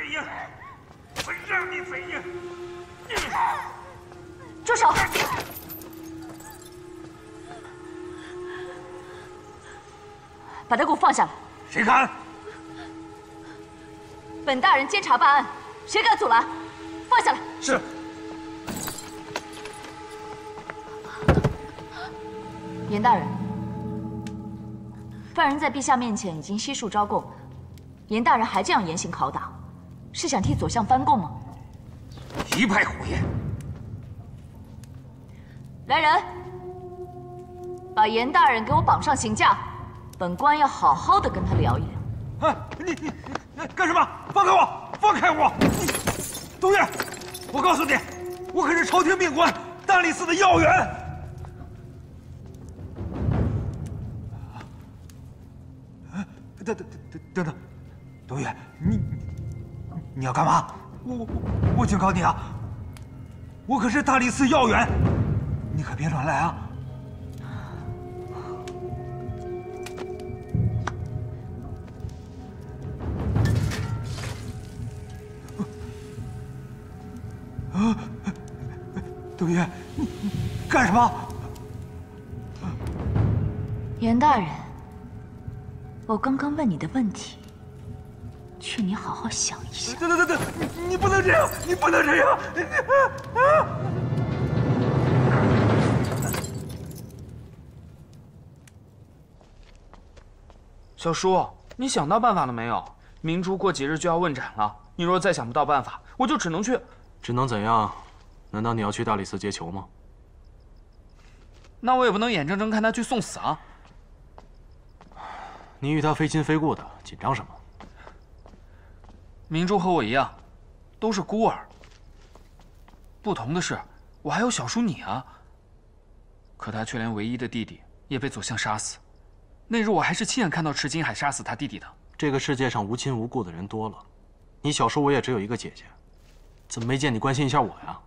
反应！我让你反应！ 住手！把他给我放下来！ 谁敢？ 本大人监察办案，谁敢阻拦？放下来！ 是。 严大人，犯人在陛下面前已经悉数招供，严大人还这样严刑拷打，是想替左相翻供吗？ 一派胡言！ 来人，把严大人给我绑上刑架，本官要好好的跟他聊一聊。 啊，你干什么？放开我！放开我！东岳，我告诉你，我可是朝廷命官大理寺的要员。等，东岳，你要干嘛？我警告你啊，我可是大理寺要员，你可别乱来啊！东岳，你干什么？ 严大人，我刚刚问你的问题，劝你好好想一想。 等，你不能这样，你不能这样！ 小叔，你想到办法了没有？明珠过几日就要问斩了，你若再想不到办法，我就只能去。 只能怎样？难道你要去大理寺接球吗？ 那我也不能眼睁睁看他去送死啊！ 你与他非亲非故的，紧张什么？ 明珠和我一样，都是孤儿。不同的是，我还有小叔你啊。可他却连唯一的弟弟也被左相杀死。那日我还是亲眼看到池金海杀死他弟弟的。这个世界上无亲无故的人多了，你小叔我也只有一个姐姐，怎么没见你关心一下我呀？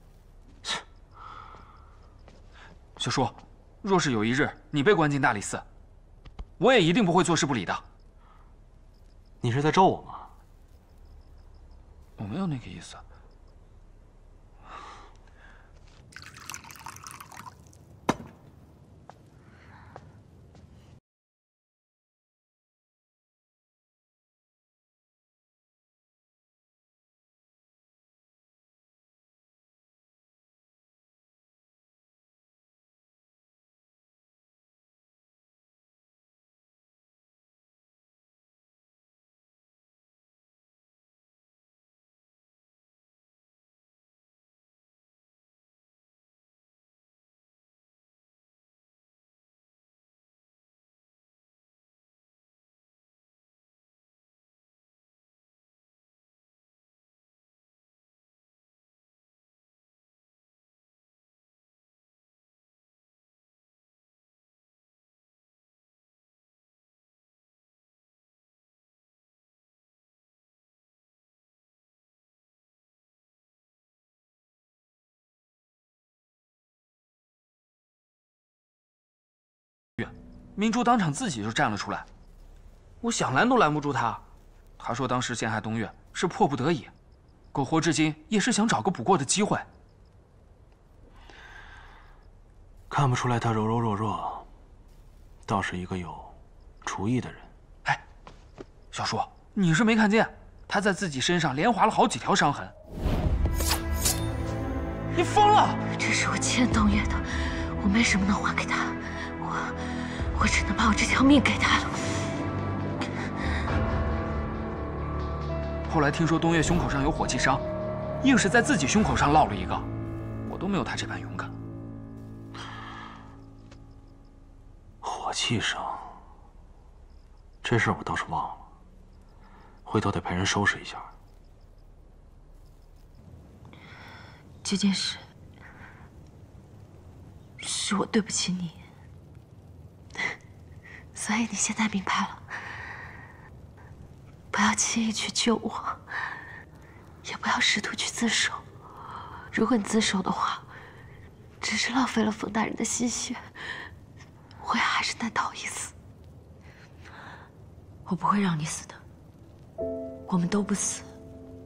小叔，若是有一日你被关进大理寺，我也一定不会坐视不理的。你是在咒我吗？我没有那个意思。明珠当场自己就站了出来，我想拦都拦不住他。他说当时陷害东岳是迫不得已，苟活至今也是想找个补过的机会。看不出来他柔柔弱弱，倒是一个有厨艺的人。哎，小叔，你是没看见他在自己身上连划了好几条伤痕。你疯了！ 这是我欠东岳的，我没什么能还给他，我只能把我这条命给他了。 后来听说东岳胸口上有火气伤，硬是在自己胸口上烙了一个，我都没有他这般勇敢。火气伤，这事我倒是忘了，回头得派人收拾一下。 这件事是我对不起你，所以你现在明白了，不要轻易去救我，也不要试图去自首。如果你自首的话，只是浪费了冯大人的心血，我也还是难逃一死。我不会让你死的，我们都不死，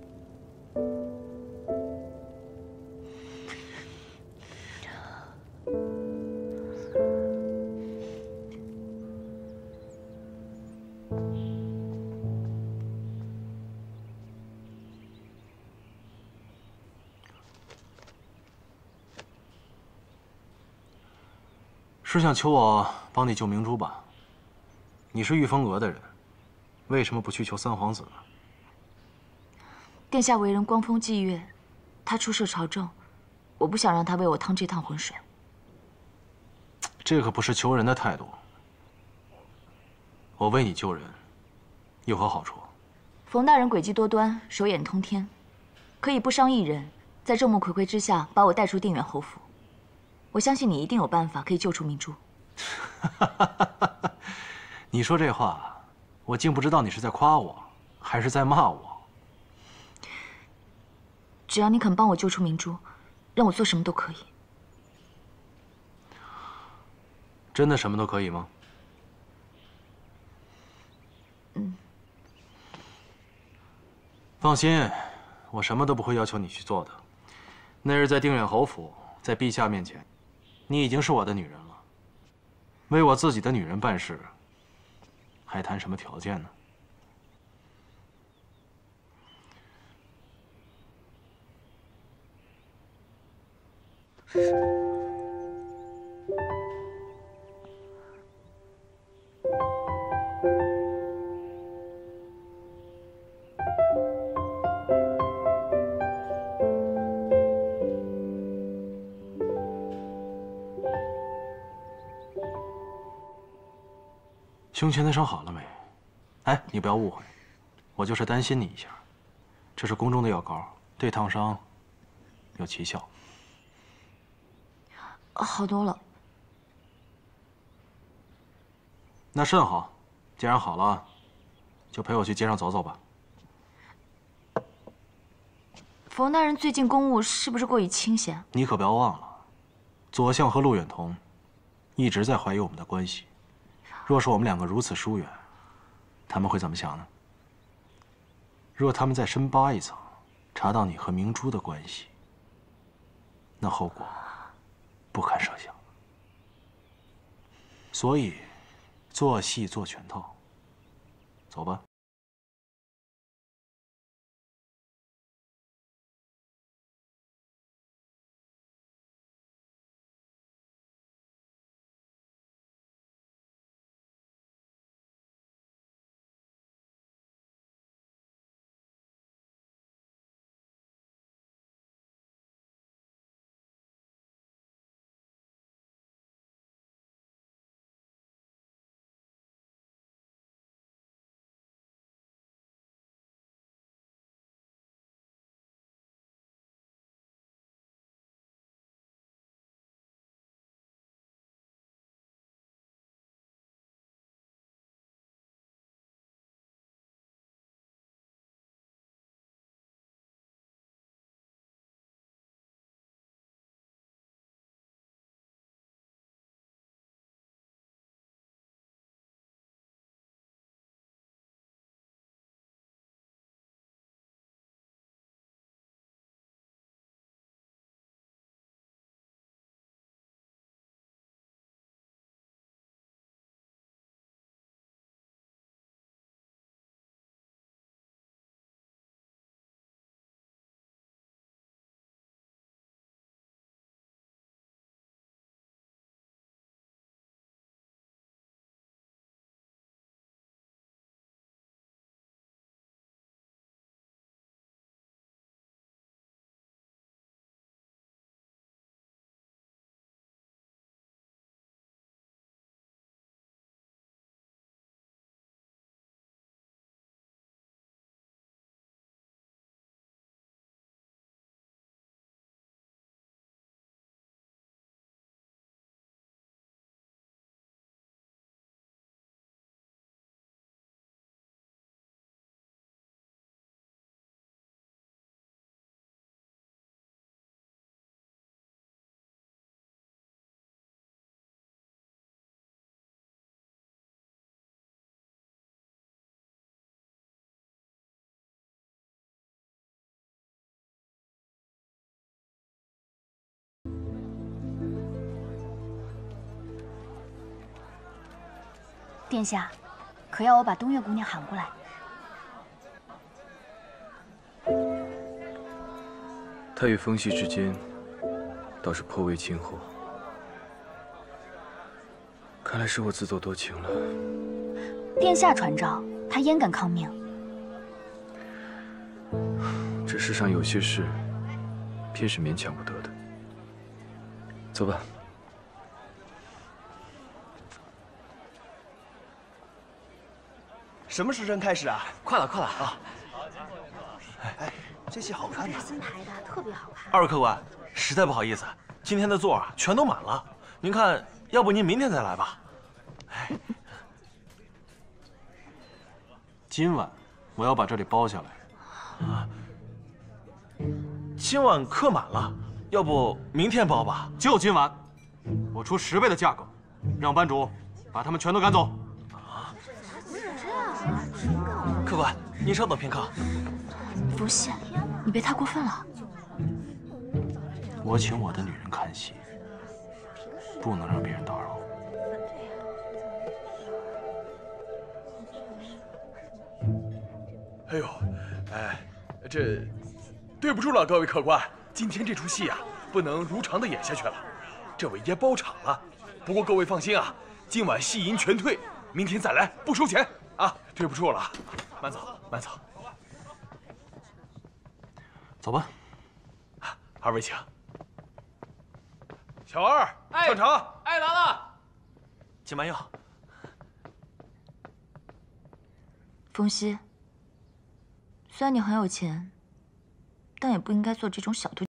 是想求我帮你救明珠吧？你是御风阁的人，为什么不去求三皇子呢？ 殿下为人光风霁月，他出涉朝政，我不想让他为我趟这趟浑水。 这可不是求人的态度。我为你救人，有何好处？ 冯大人诡计多端，手眼通天，可以不伤一人，在众目睽睽之下把我带出定远侯府。我相信你一定有办法可以救出明珠。 你说这话，我竟不知道你是在夸我，还是在骂我。 只要你肯帮我救出明珠，让我做什么都可以。 真的什么都可以吗？ 嗯。 放心，我什么都不会要求你去做的。那日在定远侯府，在陛下面前，你已经是我的女人了。为我自己的女人办事，还谈什么条件呢？胸前的伤好了没？哎，你不要误会，我就是担心你一下。这是宫中的药膏，对烫伤有奇效。 好多了。 那甚好，既然好了，就陪我去街上走走吧。 冯大人最近公务是不是过于清闲？ 你可不要忘了，左相和陆远彤一直在怀疑我们的关系。若是我们两个如此疏远，他们会怎么想呢？若他们再深扒一层，查到你和明珠的关系，那后果不堪设想。所以，做戏做全套。走吧。 殿下，可要我把东月姑娘喊过来？ 她与风息之间，倒是颇为亲厚。 看来是我自作多情了。 殿下传召，他焉敢抗命？ 这世上有些事，偏是勉强不得的。走吧。 什么时辰开始啊？ 快了，快了啊！ 哎，这戏好看吗？ 新排的，特别好看。 二位客官，实在不好意思，今天的座啊全都满了。您看，要不您明天再来吧？哎， 今晚我要把这里包下来。 啊，今晚客满了，要不明天包吧？ 就今晚，我出10倍的价格，让班主把他们全都赶走。 客官，您稍等片刻。 不信，你别太过分了。 我请我的女人看戏，不能让别人打扰。 哎呦，哎，这对不住了，各位客官，今天这出戏啊，不能如常的演下去了，这位爷包场了。不过各位放心啊，今晚戏银全退，明天再来不收钱啊！对不住了，慢走，慢走。 走吧。 二位请。小二，上场。 哎，来了。 金蛮药。 风息，虽然你很有钱，但也不应该做这种小肚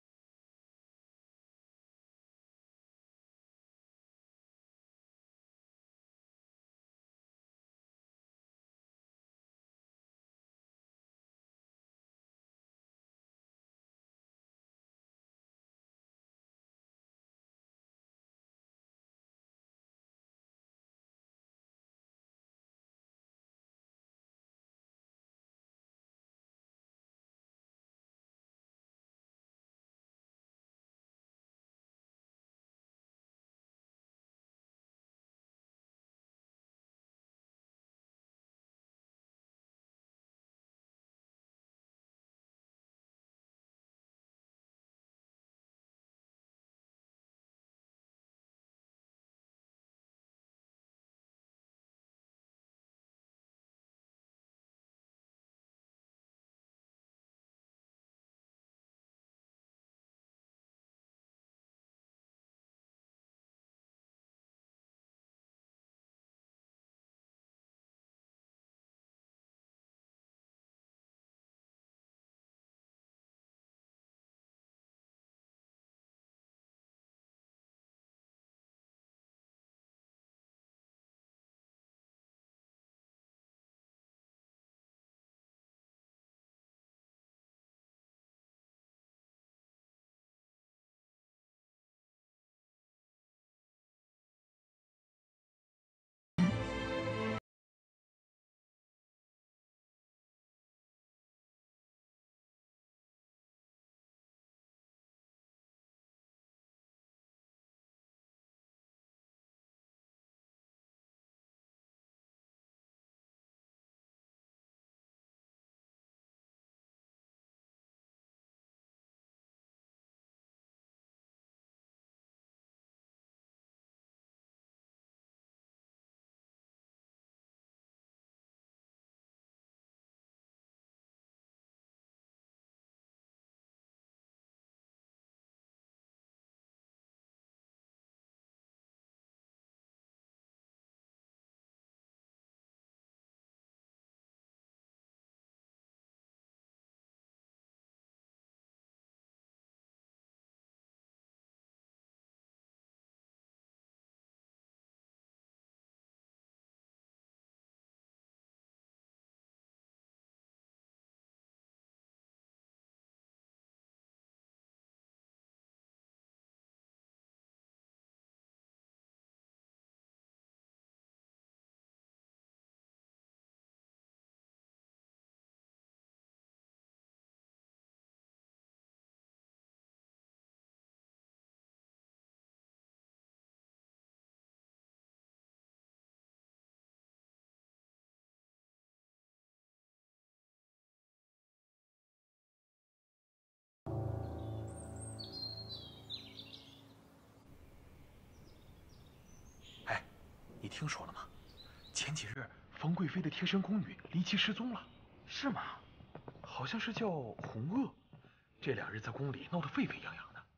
听说了吗？前几日冯贵妃的贴身宫女离奇失踪了。 是吗？ 好像是叫红萼，这2日在宫里闹得沸沸扬扬的。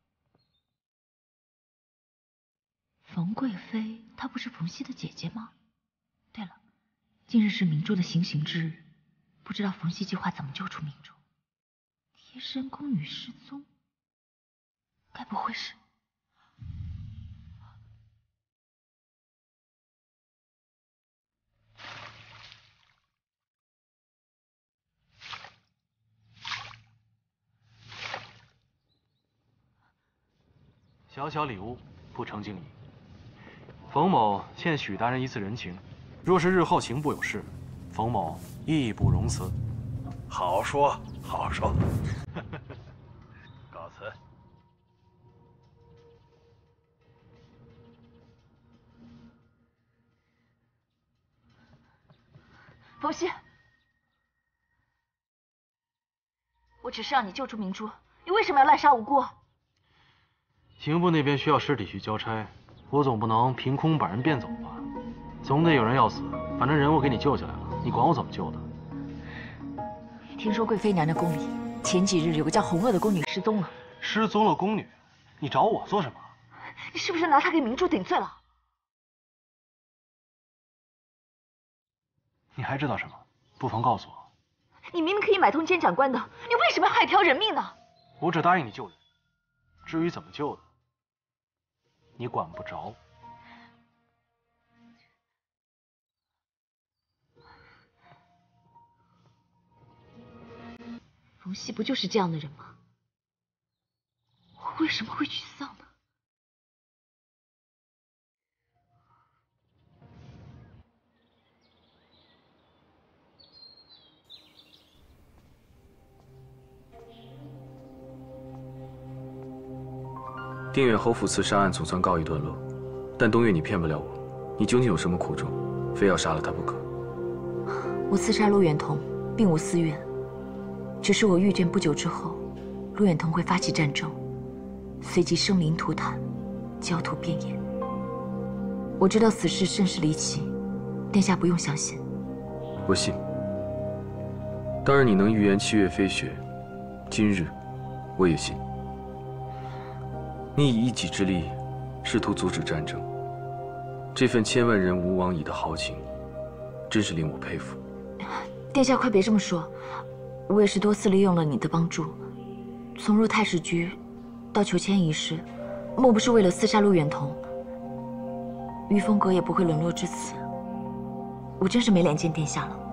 冯贵妃，她不是冯熙的姐姐吗？对了，今日是明珠的行刑之日，不知道冯熙计划怎么救出明珠。贴身宫女失踪，该不会是…… 小小礼物，不成敬意。冯某欠许大人一次人情，若是日后刑部有事，冯某义不容辞。 好说，好说。告辞。 冯熙，我只是让你救出明珠，你为什么要滥杀无辜？ 刑部那边需要尸体去交差，我总不能凭空把人变走吧？总得有人要死，反正人我给你救下来了，你管我怎么救的？ 听说贵妃娘娘宫里前几日有个叫红萼的宫女失踪了。 失踪了宫女，你找我做什么？ 你是不是拿她给明珠顶罪了？ 你还知道什么？不妨告诉我。 你明明可以买通监斩官的，你为什么要害一条人命呢？ 我只答应你救人，至于怎么救的，你管不着。 冯熙不就是这样的人吗？我为什么会沮丧呢？ 定远侯府刺杀案总算告一段落，但东岳你骗不了我，你究竟有什么苦衷，非要杀了他不可？ 我刺杀陆远彤并无私怨，只是我预见不久之后，陆远彤会发起战争，随即生灵涂炭，焦土遍野。我知道此事甚是离奇，殿下不用相信。 我信。当然，你能预言7月飞雪，今日我也信。你以一己之力试图阻止战争，这份千万人吾往矣的豪情，真是令我佩服。 殿下快别这么说，我也是多次利用了你的帮助，从入太史局到求签一事，莫不是为了刺杀陆远彤？于风阁也不会沦落至此，我真是没脸见殿下了。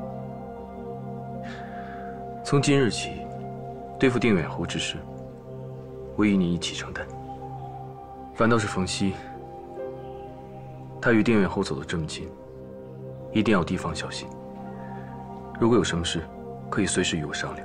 从今日起，对付定远侯之事，我与你一起承担。反倒是冯熙，他与定远侯走得这么近，一定要提防小心。如果有什么事，可以随时与我商量。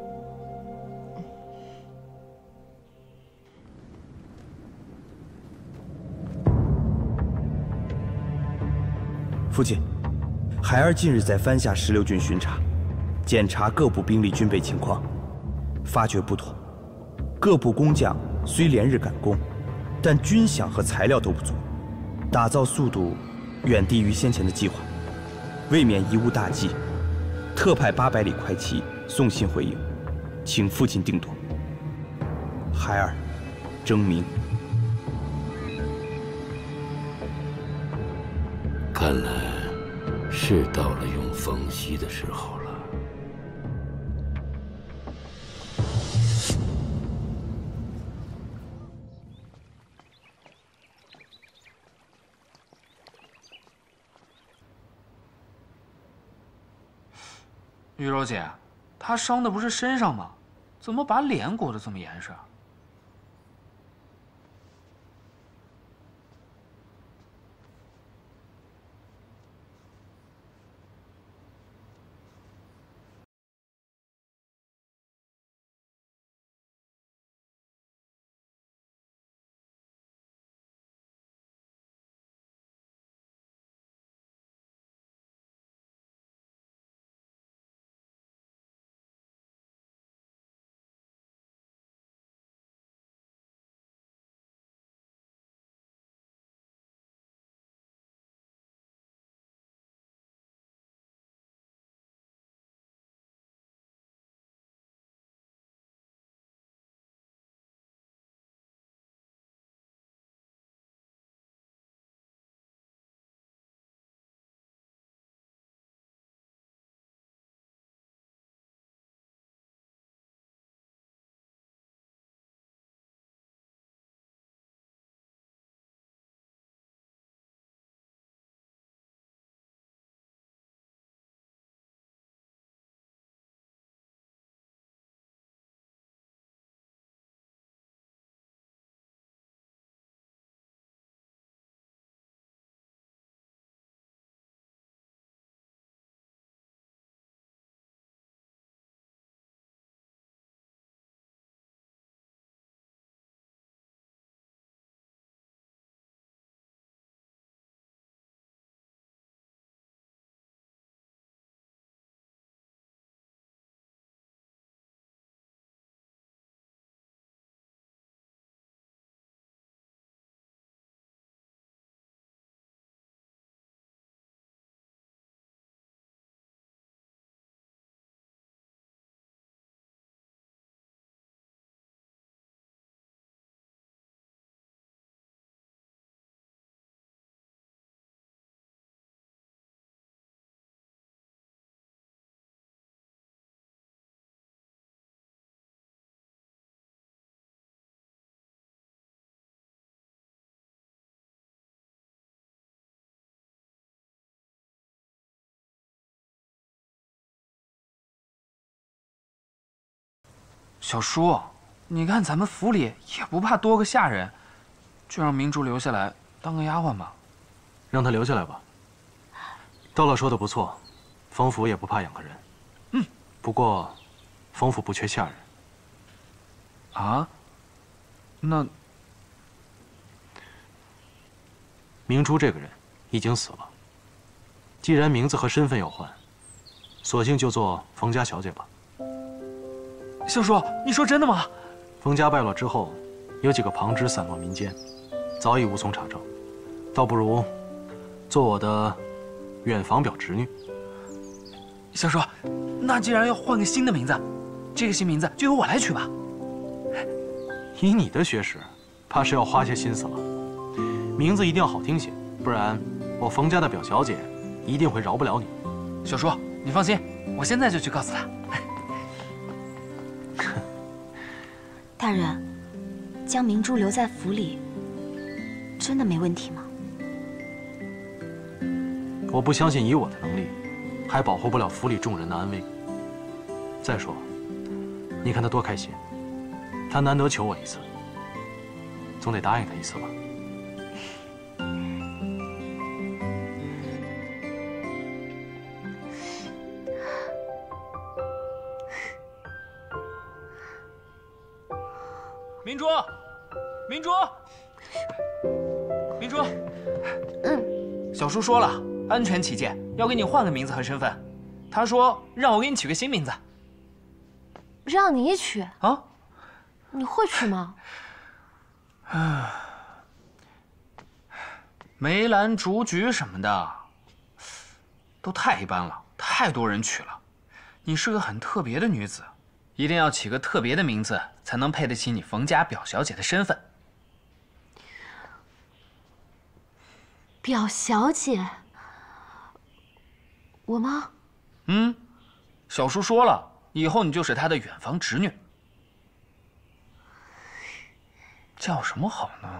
父亲，孩儿近日在藩下16郡巡查，检查各部兵力军备情况，发觉不妥。各部工匠虽连日赶工，但军饷和材料都不足，打造速度远低于先前的计划，未免贻误大计。特派800里快骑送信回应，请父亲定夺。孩儿，征明。 看来是到了用冯熙的时候了。 玉柔姐，他伤的不是身上吗？怎么把脸裹得这么严实？ 小叔，你看咱们府里也不怕多个下人，就让明珠留下来当个丫鬟吧。 让她留下来吧。道老说的不错，冯府也不怕养个人。 嗯， 不过，冯府不缺下人。 啊？那明珠这个人已经死了，既然名字和身份要换，索性就做冯家小姐吧。 小叔，你说真的吗？ 冯家败落之后，有几个旁支散落民间，早已无从查证，倒不如做我的远房表侄女。 小叔，那既然要换个新的名字，这个新名字就由我来取吧。 以你的学识，怕是要花些心思了。名字一定要好听些，不然我冯家的表小姐一定会饶不了你。 小叔，你放心，我现在就去告诉他。 大人，将明珠留在府里，真的没问题吗？ 我不相信以我的能力，还保护不了府里众人的安危。再说，你看他多开心，他难得求我一次，总得答应他一次吧。 明珠，明珠，明珠，小叔说了，安全起见，要给你换个名字和身份。他说让我给你取个新名字。 让你取啊？ 你会取吗？ 梅兰竹菊什么的，都太一般了，太多人取了。你是个很特别的女子，一定要起个特别的名字，才能配得起你冯家表小姐的身份。 表小姐，我吗？ 嗯，小叔说了，以后你就是他的远房侄女。叫什么好呢？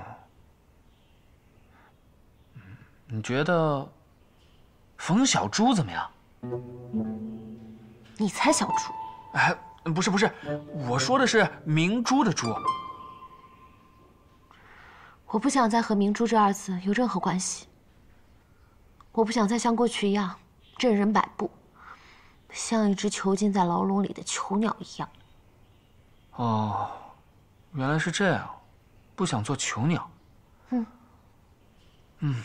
你觉得冯小珠怎么样？ 你才小猪！ 哎，不是，我说的是明珠的珠。 我不想再和明珠这二字有任何关系。我不想再像过去一样任人摆布，像一只囚禁在牢笼里的囚鸟一样。 哦，原来是这样，不想做囚鸟。嗯。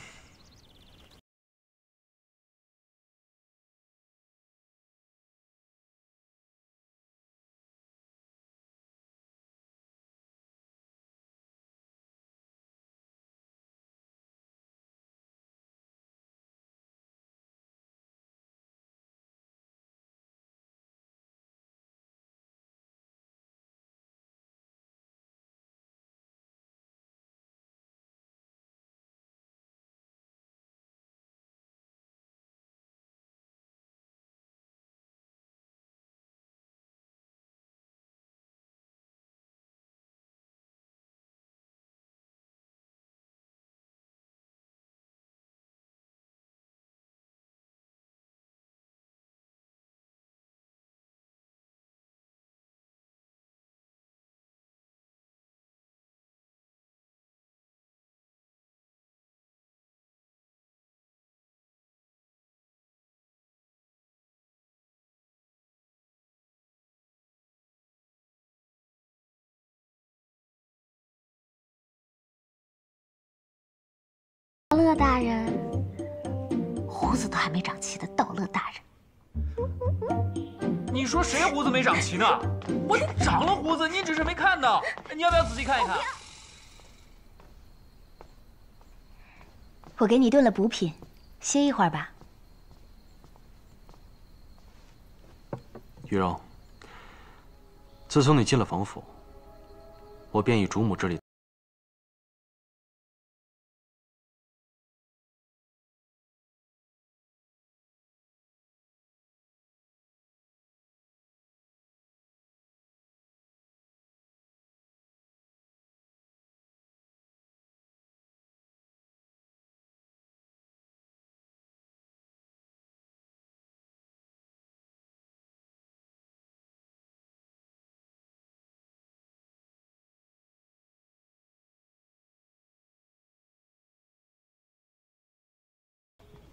道乐大人，胡子都还没长齐的道乐大人。 你说谁胡子没长齐呢？我长了胡子，你只是没看到。你要不要仔细看一看？ 我给你炖了补品，歇一会儿吧。 雨柔，自从你进了冯府，我便以主母之礼。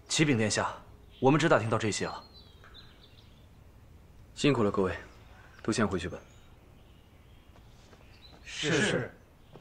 启禀殿下，我们只打听到这些了。 辛苦了，各位，都先回去吧。 是。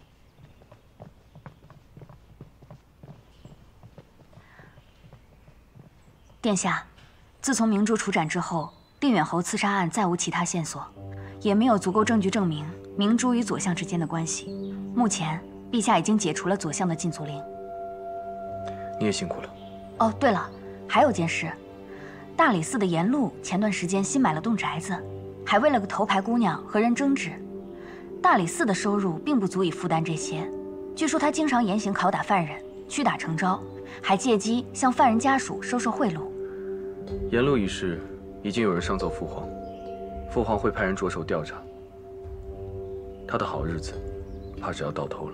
殿下，自从明珠处斩之后，定远侯刺杀案再无其他线索，也没有足够证据证明明珠与左相之间的关系。目前，陛下已经解除了左相的禁足令。 你也辛苦了。 哦，对了，还有件事，大理寺的沿路前段时间新买了栋宅子，还为了个头牌姑娘和人争执。大理寺的收入并不足以负担这些，据说他经常严刑拷打犯人，屈打成招，还借机向犯人家属收受贿赂。 沿路一事，已经有人上奏父皇，父皇会派人着手调查。他的好日子，怕是要到头了。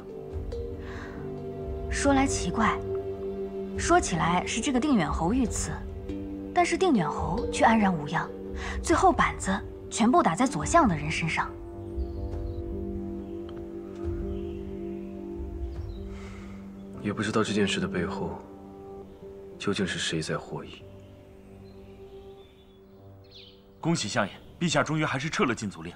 说来奇怪，说起来是这个定远侯遇刺，但是定远侯却安然无恙，最后板子全部打在左相的人身上。 也不知道这件事的背后，究竟是谁在获益。 恭喜相爷，陛下终于还是撤了禁足令。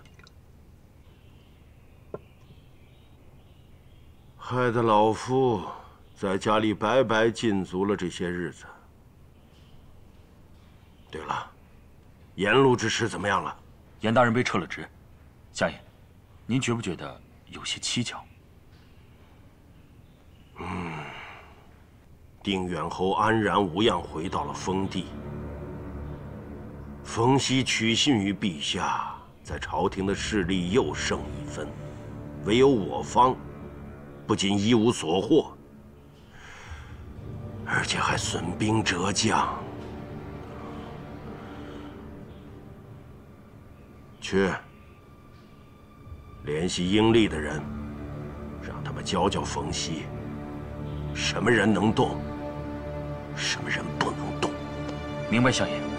害得老夫在家里白白禁足了这些日子。对了，沿路之事怎么样了？ 严大人被撤了职，相爷，您觉不觉得有些蹊跷？ 定远侯安然无恙回到了封地。冯熙取信于陛下，在朝廷的势力又胜一分，唯有我方不仅一无所获，而且还损兵折将。去联系英利的人，让他们教教冯熙，什么人能动，什么人不能动。 明白，相爷。